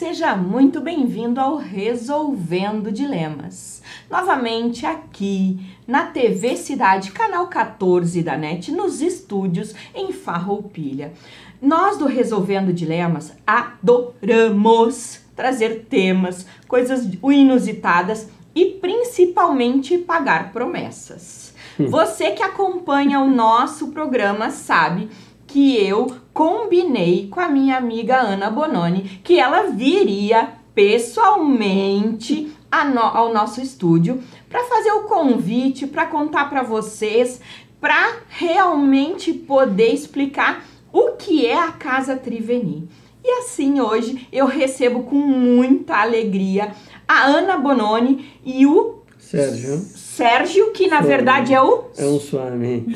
seja muito bem-vindo ao Resolvendo Dilemas. Novamente aqui na TV Cidade, canal 14 da NET, nos estúdios em Farroupilha. Nós do Resolvendo Dilemas adoramos trazer temas, coisas inusitadas e principalmente pagar promessas. Você que acompanha o nosso programa sabe que eu combinei com a minha amiga Bononi que ela viria pessoalmente ao nosso estúdio para fazer o convite, para contar para vocês, para realmente poder explicar o que é a Casa Triveni. E assim hoje eu recebo com muita alegria a Bononi e o Sérgio, que na verdade é o... É um Swami.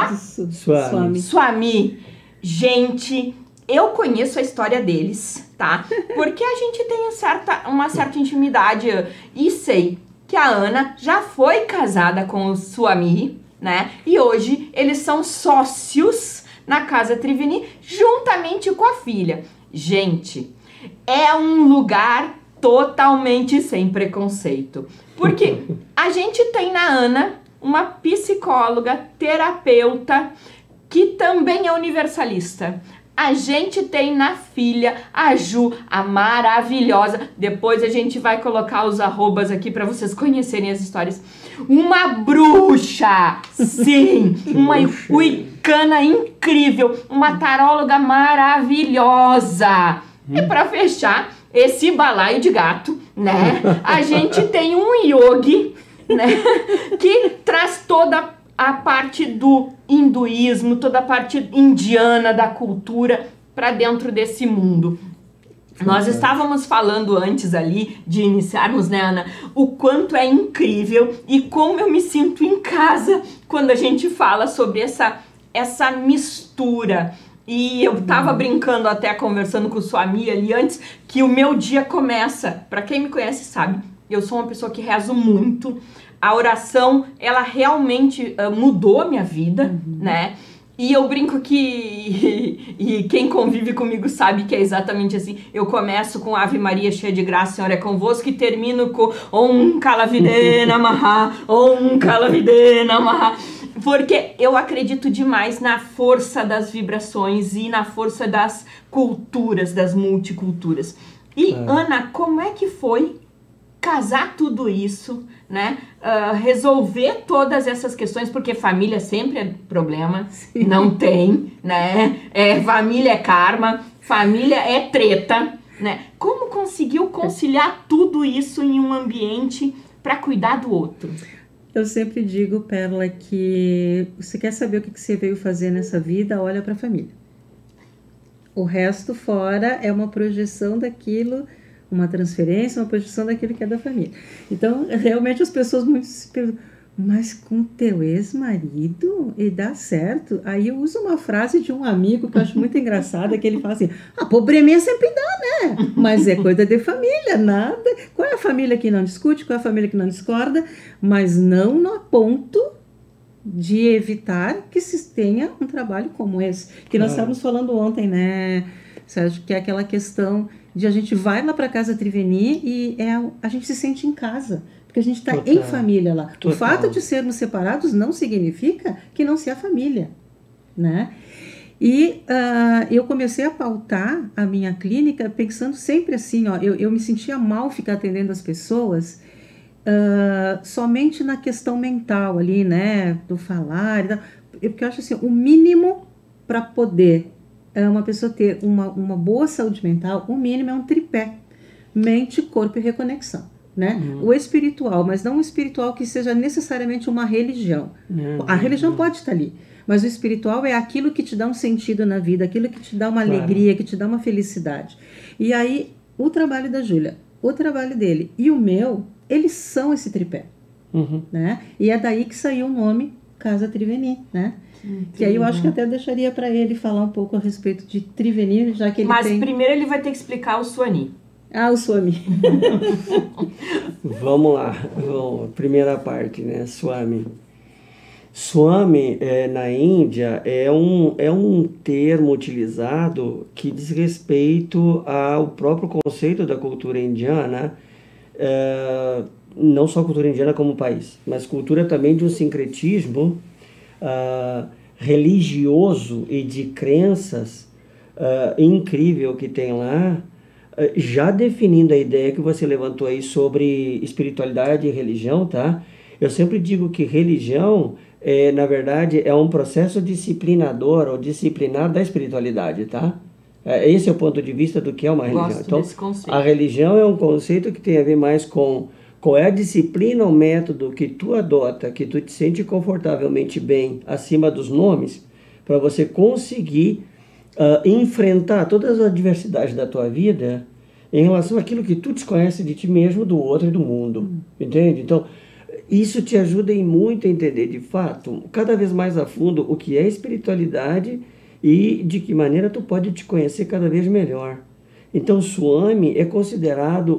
Swami. Gente, eu conheço a história deles, tá? Porque a gente tem uma certa intimidade e sei que a Ana já foi casada com o Swami, né? E hoje eles são sócios na Casa Triveni juntamente com a filha. Gente, é um lugar totalmente sem preconceito. Porque a gente tem na Ana uma psicóloga, terapeuta, que também é universalista. A gente tem na filha a Ju, a maravilhosa. Depois a gente vai colocar os arrobas aqui para vocês conhecerem as histórias. Uma bruxa, sim, uma wicana incrível, uma taróloga maravilhosa. E para fechar esse balaio de gato, né? A gente tem um yogi, né? Que traz toda a parte do hinduísmo, toda a parte indiana da cultura para dentro desse mundo. Nós estávamos falando antes ali de iniciarmos, né, Ana, o quanto é incrível e como eu me sinto em casa quando a gente fala sobre essa mistura. E eu tava brincando até, conversando com o Swami ali antes, que o meu dia começa, para quem me conhece sabe, eu sou uma pessoa que rezo muito. A oração, ela realmente mudou a minha vida, né? E eu brinco que, e quem convive comigo sabe que é exatamente assim. Eu começo com Ave Maria cheia de graça, Senhor é convosco, e termino com Om Kalavide Namaha, Om Kalavide Namaha. Porque eu acredito demais na força das vibrações e na força das culturas, das multiculturas. E, Ana, como é que foi casar tudo isso, né? Resolver todas essas questões, porque família sempre é problema, sim. Não tem, né? Família é karma, família é treta, né? Como conseguiu conciliar tudo isso em um ambiente para cuidar do outro? Eu sempre digo, Pérola, que você quer saber o que você veio fazer nessa vida, olha para a família. O resto fora é uma projeção daquilo, uma transferência, uma projeção daquilo que é da família. Então, realmente as pessoas muito se perguntam, mas com teu ex-marido e dá certo? Aí eu uso uma frase de um amigo que eu acho muito engraçada, que ele fala assim, probleminha sempre dá, né? Mas é coisa de família, nada. Qual é a família que não discute, qual é a família que não discorda, mas não no ponto de evitar que se tenha um trabalho como esse. Que nós estávamos falando ontem, né, Sérgio, que é aquela questão de a gente vai lá para Casa Triveni e a gente se sente em casa, porque a gente está em família lá. Total. O fato de sermos separados não significa que não seja família, né? E eu comecei a pautar a minha clínica pensando sempre assim, ó, eu me sentia mal ficar atendendo as pessoas somente na questão mental ali, né, do falar, porque eu acho assim, o mínimo para poder uma pessoa ter uma boa saúde mental, o mínimo é um tripé, mente, corpo e reconexão, né? O espiritual, mas não um espiritual que seja necessariamente uma religião. A religião pode estar ali, mas o espiritual é aquilo que te dá um sentido na vida, aquilo que te dá uma alegria, que te dá uma felicidade. E aí, o trabalho da Júlia, o trabalho dele e o meu, eles são esse tripé, né? E é daí que saiu o nome Casa Triveni, né? Que aí eu acho que até deixaria para ele falar um pouco a respeito de Triveni, já que ele Mas primeiro ele vai ter que explicar o Swami. O Swami. Vamos lá. Bom, primeira parte, né? Swami. Swami, na Índia, é um termo utilizado que diz respeito ao próprio conceito da cultura indiana, não só a cultura indiana como país, mas cultura também de um sincretismo religioso e de crenças incrível que tem lá, já definindo a ideia que você levantou aí sobre espiritualidade e religião, tá? Eu sempre digo que religião, na verdade, é um processo disciplinador ou disciplinar da espiritualidade, tá? Esse é o ponto de vista do que é uma religião. Gosto Então, desse conceito. a religião é um conceito que tem a ver mais com qual é a disciplina ou método que tu adota, que tu te sente confortavelmente bem acima dos nomes, para você conseguir enfrentar todas as adversidades da tua vida em relação àquilo que tu desconhece de ti mesmo, do outro e do mundo. Entende? Então, isso te ajuda em muito a entender, de fato, cada vez mais a fundo o que é espiritualidade e de que maneira tu pode te conhecer cada vez melhor. Então, Swami é considerado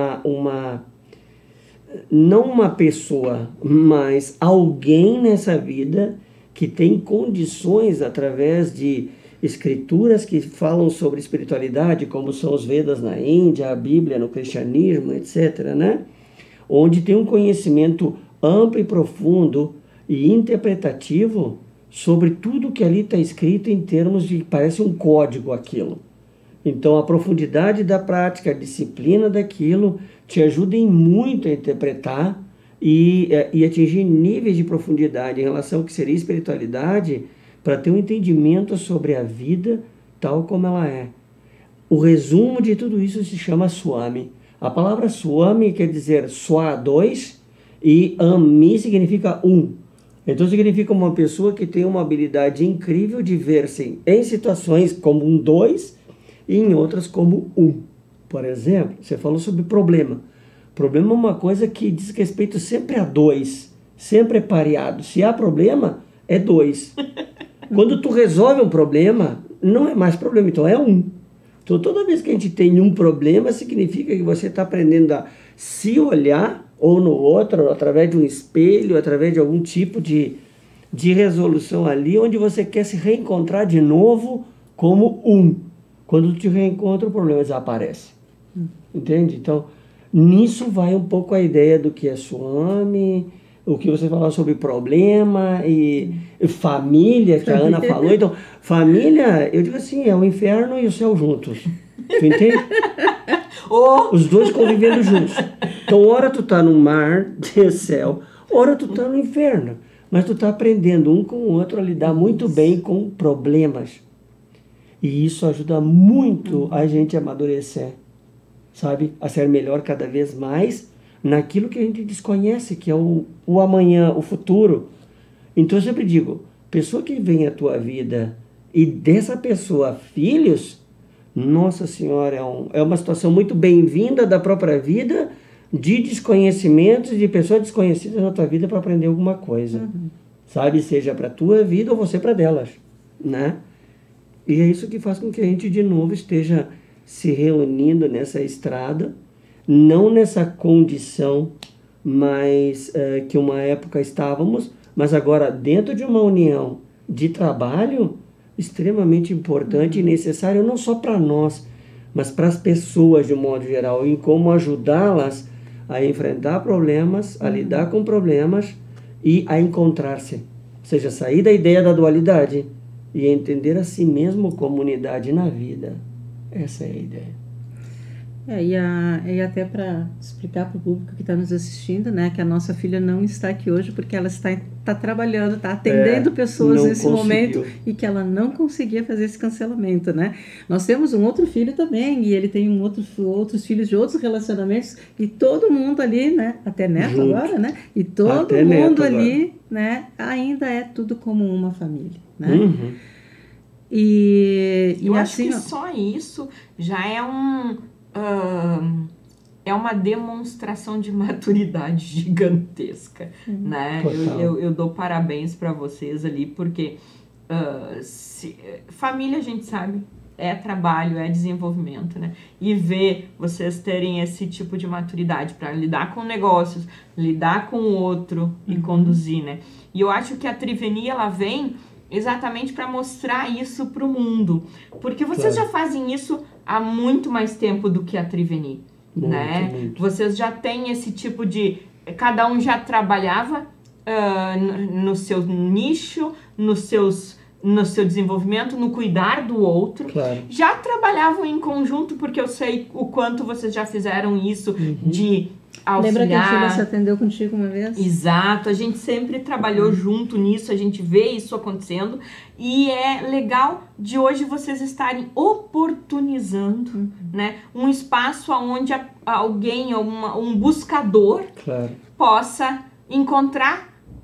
não uma pessoa, mas alguém nessa vida que tem condições, através de escrituras que falam sobre espiritualidade, como são os Vedas na Índia, a Bíblia no cristianismo, etc., né? Onde tem um conhecimento amplo e profundo e interpretativo sobre tudo que ali está escrito em termos de, parece um código aquilo. Então, a profundidade da prática, a disciplina daquilo, te ajuda em muito a interpretar e atingir níveis de profundidade em relação ao que seria espiritualidade, para ter um entendimento sobre a vida tal como ela é. O resumo de tudo isso se chama Swami. A palavra Swami quer dizer Swa, dois, e Ami significa um. Então significa uma pessoa que tem uma habilidade incrível de ver-se em situações como um dois e em outras como um. Por exemplo, você falou sobre problema. Problema é uma coisa que diz respeito sempre a dois, sempre é pareado. Se há problema, é dois. Quando tu resolve um problema, não é mais problema, então é um. Então toda vez que a gente tem um problema, significa que você está aprendendo a se olhar ou no outro, através de um espelho, através de algum tipo de resolução ali, onde você quer se reencontrar de novo como um. Quando tu te reencontra, o problema desaparece. Entende? Então, nisso vai um pouco a ideia do que é Swami, o que você falou sobre problema e família, que a Ana falou. Então, família, eu digo assim, é o inferno e o céu juntos. Tu entende? Os dois convivendo juntos. Então, ora tu tá no mar de céu, ora tu tá no inferno. Mas tu tá aprendendo um com o outro a lidar muito bem com problemas. E isso ajuda muito a gente a amadurecer, sabe? A ser melhor cada vez mais naquilo que a gente desconhece, que é o amanhã, o futuro. Então eu sempre digo, pessoa que vem à tua vida e dessa pessoa filhos, nossa senhora, é uma situação muito bem-vinda da própria vida, de desconhecimentos, de pessoas desconhecidas na tua vida para aprender alguma coisa. Sabe? Seja para tua vida ou você para delas, né? E é isso que faz com que a gente de novo esteja se reunindo nessa estrada, não nessa condição mais que uma época estávamos, mas agora dentro de uma união de trabalho extremamente importante e necessário, não só para nós, mas para as pessoas de um modo geral, em como ajudá-las a enfrentar problemas, a lidar com problemas e a encontrar-se. Ou seja, sair da ideia da dualidade e entender a si mesmo como unidade na vida. Essa é a ideia. E até para explicar para o público que está nos assistindo, né, que a nossa filha não está aqui hoje porque ela está trabalhando, está atendendo pessoas nesse momento e que ela não conseguia fazer esse cancelamento, né? Nós temos um outro filho também e ele tem outros filhos de outros relacionamentos e todo mundo ali, né, até neto junto. Agora, né? E todo até mundo ali, né, ainda é tudo como uma família, né? Uhum. Eu acho assim, que só isso já é é uma demonstração de maturidade gigantesca, né? Eu dou parabéns para vocês ali, porque família a gente sabe é trabalho, é desenvolvimento, né? E ver vocês terem esse tipo de maturidade para lidar com negócios, lidar com o outro e conduzir, né? E eu acho que a Triveni, ela vem exatamente para mostrar isso para o mundo, porque vocês já fazem isso há muito mais tempo do que a Triveni, né? Muito. Vocês já têm esse tipo de... Cada um já trabalhava no seu nicho, no seu desenvolvimento, no cuidar do outro. Claro. Já trabalhavam em conjunto, porque eu sei o quanto vocês já fizeram isso de auxiliar. Lembra que a Sheila se atendeu contigo uma vez? Exato, a gente sempre trabalhou junto nisso, a gente vê isso acontecendo. E é legal de hoje vocês estarem oportunizando, né, um espaço onde alguém, um buscador, possa encontrar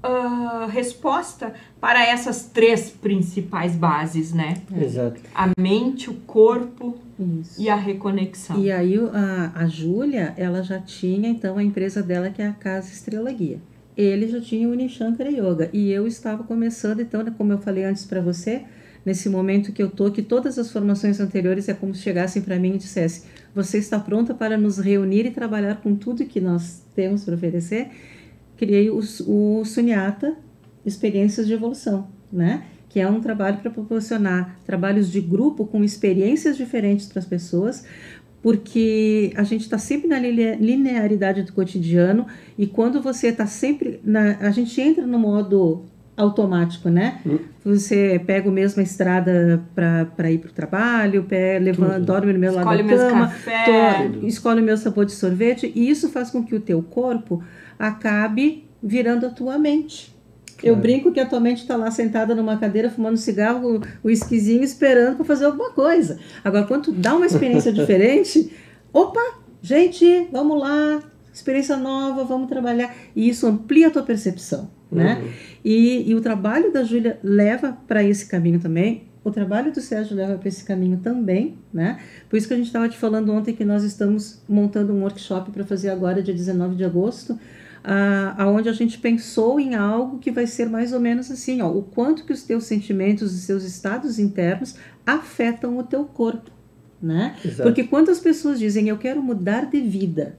resposta para essas 3 principais bases, né? Exato. A mente, o corpo e a reconexão. E aí a Júlia, ela já tinha então a empresa dela, que é a Casa Estrela Guia. Ele já tinha o Unishankara Yoga e eu estava começando, então, como eu falei antes para você, nesse momento que eu tô, que todas as formações anteriores é como se chegassem para mim e dissessem: você está pronta para nos reunir e trabalhar com tudo que nós temos para oferecer? Criei o Sunyata Experiências de Evolução, né? Que é um trabalho para proporcionar trabalhos de grupo com experiências diferentes para as pessoas, porque a gente está sempre na linearidade do cotidiano e quando você está sempre... a gente entra no modo automático, né? Você pega mesmo a estrada para ir para o trabalho, dorme no meu lado da cama, escolhe o meu sabor de sorvete, e isso faz com que o teu corpo acabe virando a tua mente. Eu brinco que a tua mente está lá sentada numa cadeira, fumando cigarro, o esquisinho, esperando para fazer alguma coisa. Agora, quando tu dá uma experiência diferente, opa, gente, vamos lá, experiência nova, vamos trabalhar. E isso amplia a tua percepção, né? E o trabalho da Júlia leva para esse caminho também. O trabalho do Sérgio leva para esse caminho também, né? Por isso que a gente estava te falando ontem que nós estamos montando um workshop para fazer agora, dia 19 de agosto, onde a gente pensou em algo que vai ser mais ou menos assim, ó, o quanto que os teus sentimentos, os seus estados internos afetam o teu corpo, né? Exato. Porque quando as pessoas dizem, eu quero mudar de vida,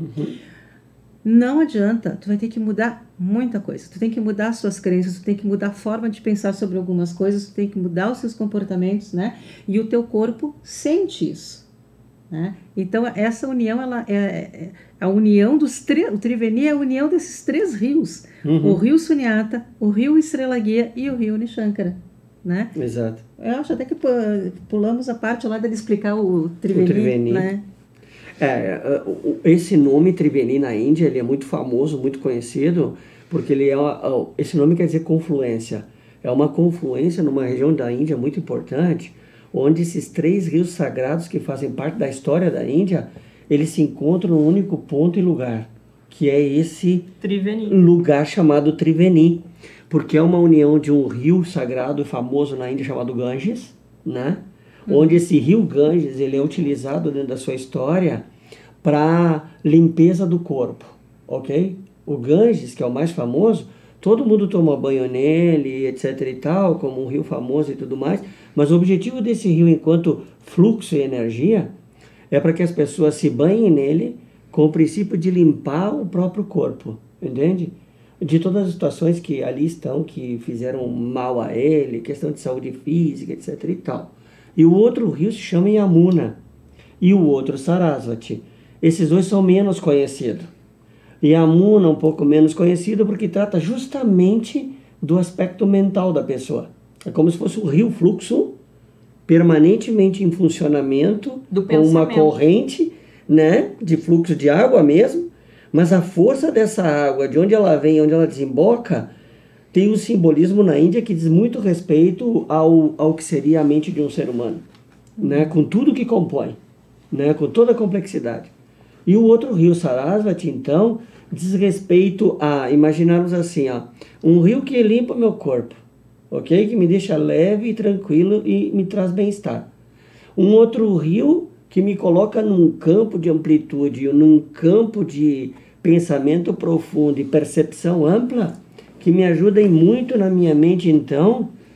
não adianta, tu vai ter que mudar muita coisa, tu tem que mudar as suas crenças, tu tem que mudar a forma de pensar sobre algumas coisas, tu tem que mudar os seus comportamentos, né? E o teu corpo sente isso, né? Então essa união, ela é a união dos o Triveni é a união desses 3 rios, o rio Sunyata, o rio Estrela Guia e o rio Unishankara, né? Exato. Eu acho até que pulamos a parte lá dele explicar o Triveni, né? Esse nome Triveni na Índia, ele é muito famoso, muito conhecido, porque ele esse nome quer dizer confluência. É uma confluência numa região da Índia muito importante, onde esses 3 rios sagrados que fazem parte da história da Índia, eles se encontram num único ponto e lugar, que é esse Triveni. Lugar chamado Triveni, porque é uma união de um rio sagrado famoso na Índia chamado Ganges, né? Onde esse rio Ganges, ele é utilizado dentro da sua história para limpeza do corpo, ok? O Ganges, que é o mais famoso, todo mundo toma banho nele, etc e tal, como um rio famoso e tudo mais, mas o objetivo desse rio enquanto fluxo e energia é para que as pessoas se banhem nele com o princípio de limpar o próprio corpo, entende? De todas as situações que ali estão, que fizeram mal a ele, questão de saúde física, etc e tal. E o outro rio se chama Yamuna, e o outro Sarasvati. Esses 2 são menos conhecidos. Yamuna um pouco menos conhecido porque trata justamente do aspecto mental da pessoa. É como se fosse um rio fluxo, permanentemente em funcionamento, com uma corrente, né, de fluxo de água mesmo, mas a força dessa água, de onde ela vem, onde ela desemboca, tem um simbolismo na Índia que diz muito respeito ao que seria a mente de um ser humano, né? Com tudo que compõe, né? Com toda a complexidade. E o outro rio, Sarasvati, então, diz respeito a, imaginarmos assim, ó, um rio que limpa o meu corpo, ok? Que me deixa leve e tranquilo e me traz bem-estar. Um outro rio que me coloca num campo de amplitude, num campo de pensamento profundo e percepção ampla, que me ajudem muito na minha mente, então,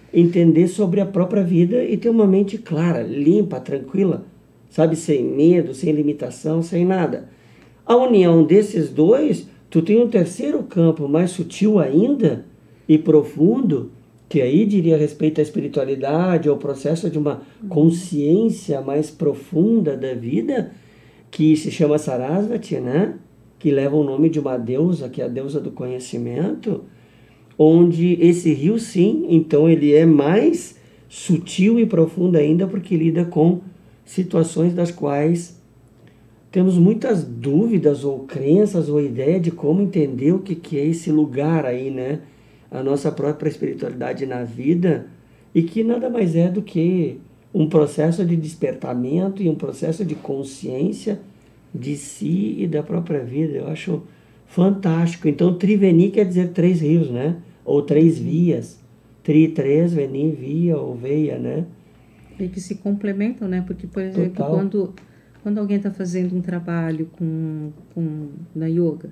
entender sobre a própria vida e ter uma mente clara, limpa, tranquila, sabe, sem medo, sem limitação, sem nada. A união desses dois, tu tem um terceiro campo mais sutil ainda e profundo, que aí diria respeito à espiritualidade, ao processo de uma consciência mais profunda da vida, que se chama Sarasvati, né? Que leva o nome de uma deusa, que é a deusa do conhecimento, onde esse rio, sim, então ele é mais sutil e profundo ainda, porque lida com situações das quais temos muitas dúvidas ou crenças ou ideia de como entender o que é esse lugar aí, né? A nossa própria espiritualidade na vida, e que nada mais é do que um processo de despertamento e um processo de consciência de si e da própria vida. Eu acho fantástico. Então, Triveni quer dizer 3 rios, né? Ou 3 vias. Tri, 3, veni, via ou veia, né? E que se complementam, né? Porque, por exemplo, quando alguém está fazendo um trabalho na yoga,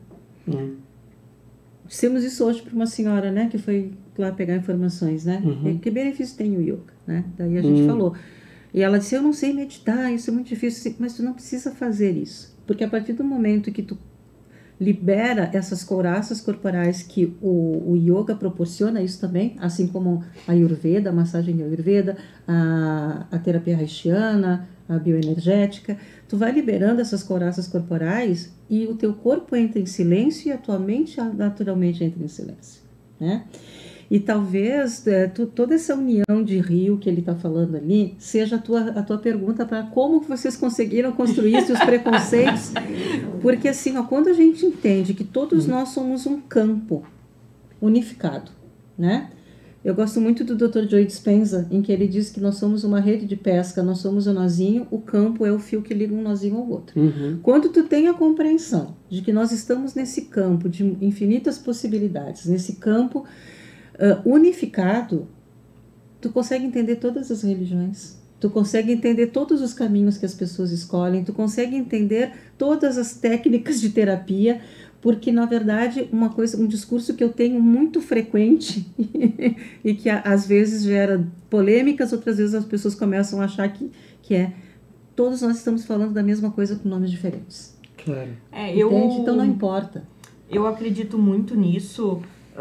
dissemos isso hoje para uma senhora, né? Que foi lá pegar informações, né? Que benefício tem o yoga, né? Daí a gente falou. E ela disse, eu não sei meditar, isso é muito difícil. Mas tu não precisa fazer isso. Porque a partir do momento que tu libera essas couraças corporais, que o yoga proporciona isso também, assim como a Ayurveda, a massagem Ayurveda, a terapia haitiana, a bioenergética, tu vai liberando essas couraças corporais e o teu corpo entra em silêncio e a tua mente naturalmente entra em silêncio, né? E talvez toda essa união de rio que ele está falando ali seja a tua pergunta para como que vocês conseguiram construir esses preconceitos. Porque assim, ó, quando a gente entende que todos nós somos um campo unificado, né? Eu gosto muito do Dr. Joe Dispenza, em que ele diz que nós somos uma rede de pesca, nós somos o nozinho, o campo é o fio que liga um nozinho ao outro. Quando tu tem a compreensão de que nós estamos nesse campo de infinitas possibilidades, nesse campo unificado, tu consegue entender todas as religiões, tu consegue entender todos os caminhos que as pessoas escolhem, tu consegue entender todas as técnicas de terapia, porque na verdade um discurso que eu tenho muito frequente e que às vezes gera polêmicas, outras vezes as pessoas começam a achar que todos nós estamos falando da mesma coisa com nomes diferentes. Claro. Entende? Então não importa. Eu acredito muito nisso.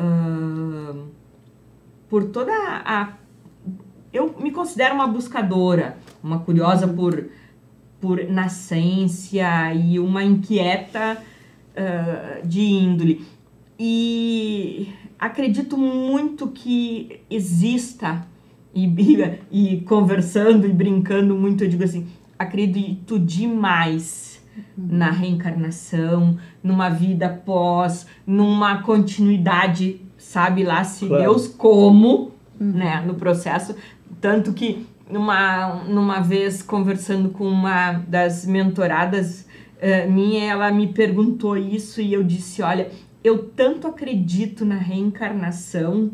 Por toda eu me considero uma buscadora, uma curiosa por nascência e uma inquieta de índole. E acredito muito que exista, e conversando e brincando muito, eu digo assim, acredito demais na reencarnação, numa vida após, numa continuidade, sabe lá se claro. Deus como, né, no processo. Tanto que numa vez conversando com uma das mentoradas minha, ela me perguntou isso e eu disse, olha, eu tanto acredito na reencarnação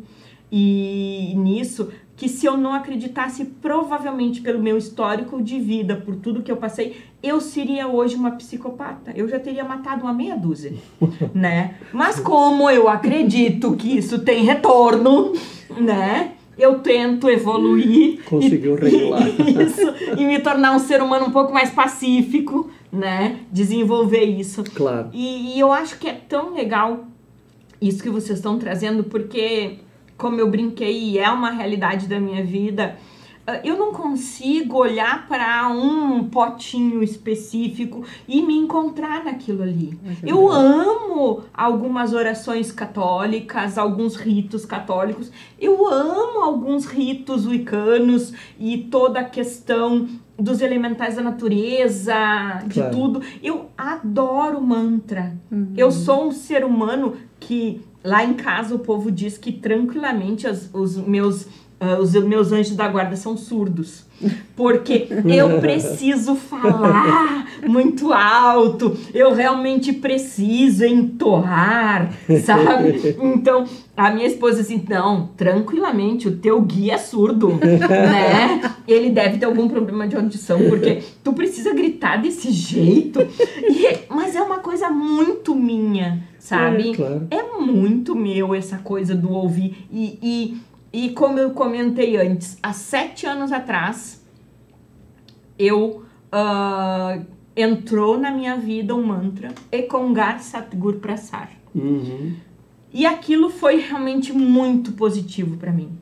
e nisso, que se eu não acreditasse, provavelmente pelo meu histórico de vida, por tudo que eu passei, eu seria hoje uma psicopata. Eu já teria matado uma meia dúzia, né? Mas como eu acredito que isso tem retorno, né? Eu tento evoluir. Conseguiu regular. E me tornar um ser humano um pouco mais pacífico, né? Desenvolver isso. Claro. E eu acho que é tão legal isso que vocês estão trazendo, porque, como eu brinquei, é uma realidade da minha vida, eu não consigo olhar para um potinho específico e me encontrar naquilo ali. Eu amo algumas orações católicas, alguns ritos católicos, eu amo alguns ritos wiccanos e toda a questão dos elementais da natureza, de claro. tudo. Eu adoro mantra. Eu sou um ser humano que, lá em casa, o povo diz que tranquilamente os meus anjos da guarda são surdos, porque eu preciso falar muito alto, eu realmente preciso entoar, sabe? Então, a minha esposa assim, não, tranquilamente, o teu guia é surdo, né? Ele deve ter algum problema de audição, porque tu precisa gritar desse jeito. Mas é uma coisa muito minha, sabe? Claro. É muito meu essa coisa do ouvir. E como eu comentei antes, há 7 anos atrás, entrou na minha vida um mantra, Ekongar Satgur Prasar. Uhum. E aquilo foi realmente muito positivo para mim.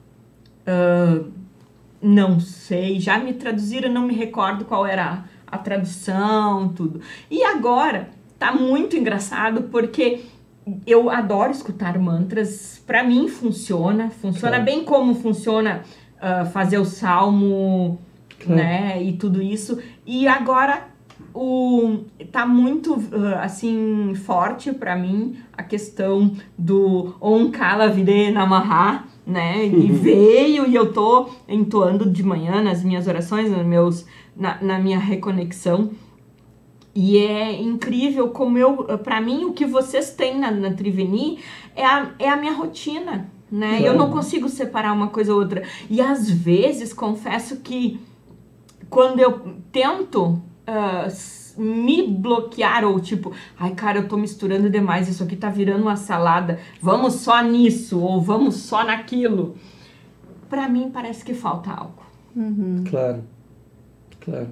Não sei, já me traduziram, não me recordo qual era a tradução, tudo. E agora tá muito engraçado porque eu adoro escutar mantras. Para mim funciona Claro. bem como funciona fazer o salmo, Claro. né, e tudo isso. E agora tá muito assim forte para mim a questão do Om Kala Vide Namaha, né? E veio, e eu tô entoando de manhã nas minhas orações, na minha reconexão. E é incrível como para mim, o que vocês têm na Triveni é a minha rotina, né? Claro. Eu não consigo separar uma coisa ou outra. E às vezes, confesso que quando eu tento me bloquear, ou tipo, ai cara, eu tô misturando demais, isso aqui tá virando uma salada, vamos só nisso, ou vamos só naquilo. Pra mim parece que falta algo. Claro. Claro.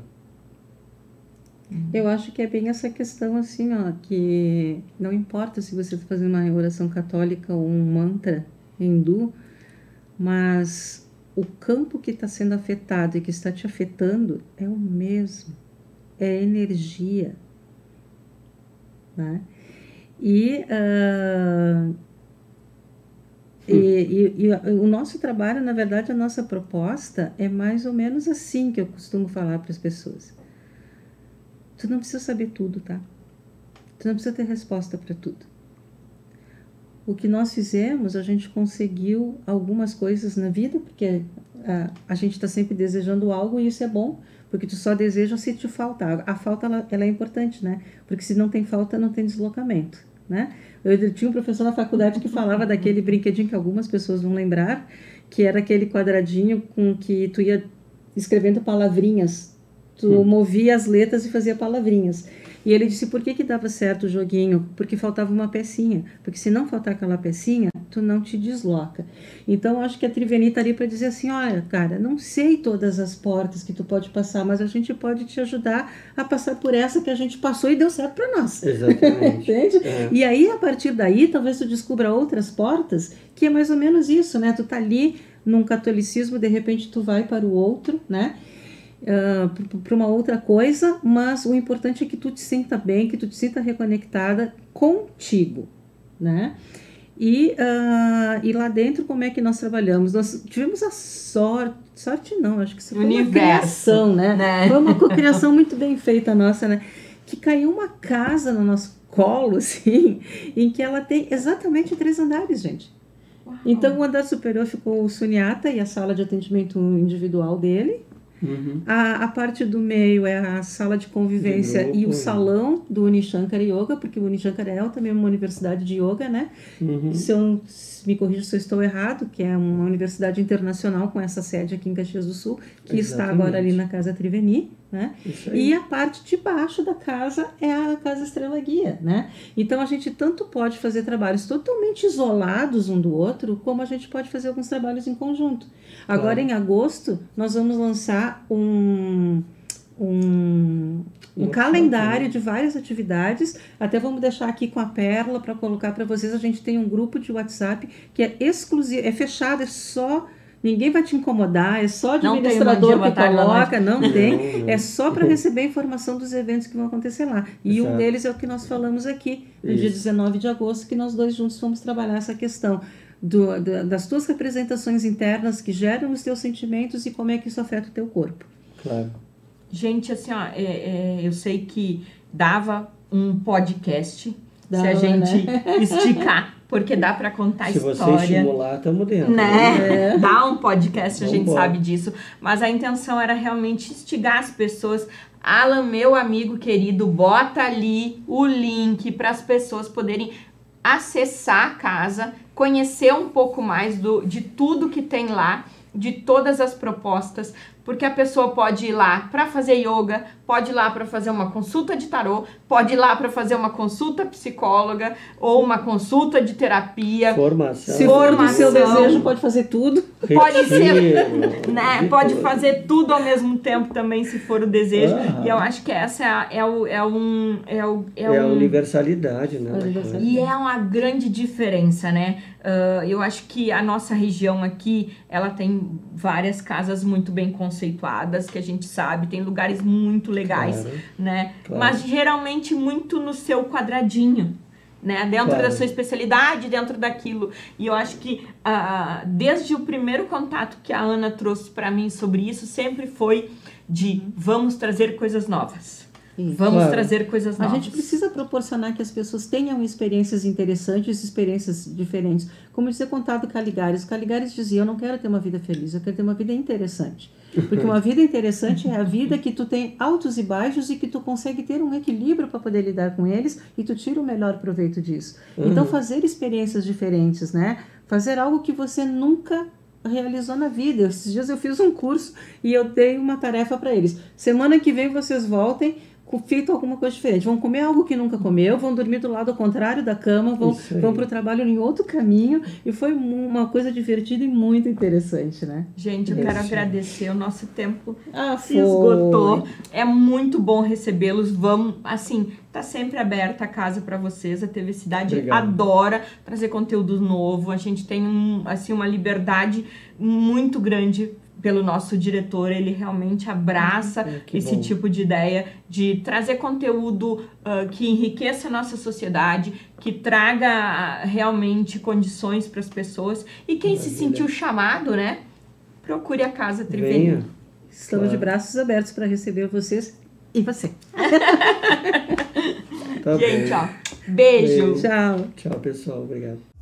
Eu acho que é bem essa questão assim, ó, que não importa se você está fazendo uma oração católica ou um mantra hindu, mas o campo que está sendo afetado e que está te afetando é o mesmo, é energia, né? E o nosso trabalho, na verdade, a nossa proposta é mais ou menos assim que eu costumo falar para as pessoas. Tu não precisa saber tudo, tá? Tu não precisa ter resposta para tudo. O que nós fizemos, a gente conseguiu algumas coisas na vida, porque a gente está sempre desejando algo e isso é bom, porque tu só deseja se te faltar. A falta, ela é importante, né? Porque se não tem falta, não tem deslocamento, né? Eu tinha um professor na faculdade que falava daquele brinquedinho que algumas pessoas vão lembrar, que era aquele quadradinho com que tu ia escrevendo palavrinhas. Tu movia as letras e fazia palavrinhas. E ele disse, por que dava certo o joguinho? Porque faltava uma pecinha. Porque se não faltar aquela pecinha, tu não te desloca. Então, acho que a Triveni está ali para dizer assim, olha, cara, não sei todas as portas que tu pode passar, mas a gente pode te ajudar a passar por essa que a gente passou e deu certo para nós. Exatamente. Entende? E aí, a partir daí, talvez tu descubra outras portas, que é mais ou menos isso, né? Tu tá ali num catolicismo, de repente tu vai para o outro, né? Para uma outra coisa, mas o importante é que tu te sinta bem, que tu te sinta reconectada contigo, né? E lá dentro, como é que nós trabalhamos? Nós tivemos a sorte não, acho que isso foi uma criação, né? Foi uma cocriação muito bem feita nossa, né? Que caiu uma casa no nosso colo, assim, em que ela tem exatamente 3 andares, gente. Uau. Então, o andar superior ficou o Sunyata e a sala de atendimento individual dele. A parte do meio é a sala de convivência e o salão do Unishankara Yoga, porque o Unishankara é também uma universidade de yoga, né? Me corrija se eu estou errado, que é uma universidade internacional com essa sede aqui em Caxias do Sul, que está agora ali na Casa Triveni, né? E a parte de baixo da casa é a Casa Estrela Guia, né? Então a gente tanto pode fazer trabalhos totalmente isolados um do outro, como a gente pode fazer alguns trabalhos em conjunto. Agora, em agosto, nós vamos lançar um calendário de várias atividades. Até vamos deixar aqui com a Perla para colocar para vocês. A gente tem um grupo de WhatsApp que é exclusivo, é fechado, é só... Ninguém vai te incomodar, é só administrador que coloca, não tem. É só para receber informação dos eventos que vão acontecer lá. E um deles é o que nós falamos aqui, no dia 19 de agosto, que nós dois juntos vamos trabalhar essa questão das tuas representações internas que geram os teus sentimentos e como é que isso afeta o teu corpo. Claro. Gente, assim, ó, eu sei que dava um podcast se a gente esticar, porque dá para contar se história. Se você estimular, estamos dentro. Né? Dá um podcast, a gente sabe disso. Mas a intenção era realmente instigar as pessoas. Alan, meu amigo querido, bota ali o link para as pessoas poderem acessar a casa, conhecer um pouco mais de tudo que tem lá, de todas as propostas, Porque a pessoa pode ir lá para fazer yoga, pode ir lá para fazer uma consulta de tarô, pode ir lá para fazer uma consulta psicóloga ou uma consulta de terapia. Formação. Se for do seu desejo, pode fazer tudo. Pode ser, Retiro, né? de Pode tudo. fazer tudo ao mesmo tempo também, se for o desejo. Aham. E eu acho que essa é a universalidade, né? da universalidade. coisa. e é uma grande diferença, né? Eu acho que a nossa região aqui, ela tem várias casas muito bem conceituadas, que a gente sabe, tem lugares muito legais, Claro, né? claro. Mas geralmente muito no seu quadradinho, né? Dentro Claro. da sua especialidade, dentro daquilo. E eu acho que desde o primeiro contato que a Ana trouxe para mim sobre isso, sempre foi de vamos trazer coisas novas. Isso. Vamos Claro. trazer coisas A novas. gente precisa proporcionar que as pessoas tenham experiências interessantes, experiências diferentes. Como dizia contado Caligares. Caligares dizia, eu não quero ter uma vida feliz, eu quero ter uma vida interessante. Porque uma vida interessante é a vida que tu tem altos e baixos e que tu consegue ter um equilíbrio para poder lidar com eles e tu tira o melhor proveito disso. Então, fazer experiências diferentes, né? Fazer algo que você nunca realizou na vida. Esses dias eu fiz um curso e eu dei uma tarefa para eles. Semana que vem vocês voltem feito alguma coisa diferente. Vão comer algo que nunca comeu, vão dormir do lado contrário da cama, Isso aí. vão para o trabalho em outro caminho. E foi uma coisa divertida e muito interessante, né? Gente, eu quero agradecer. O nosso tempo se Foi. esgotou. É muito bom recebê-los. Vamos, assim, tá sempre aberta a casa para vocês. A TV Cidade Obrigado. adora trazer conteúdo novo. A gente tem uma liberdade muito grande pelo nosso diretor. Ele realmente abraça Que esse bom. tipo de ideia de trazer conteúdo que enriqueça a nossa sociedade, que traga realmente condições para as pessoas. E quem se sentiu chamado, né? Procure a Casa Trivelino. Venha. Estamos de Claro. braços abertos para receber vocês e você. Tá Gente, bom. ó, beijo. Beijo. Tchau. Tchau, pessoal. Obrigado.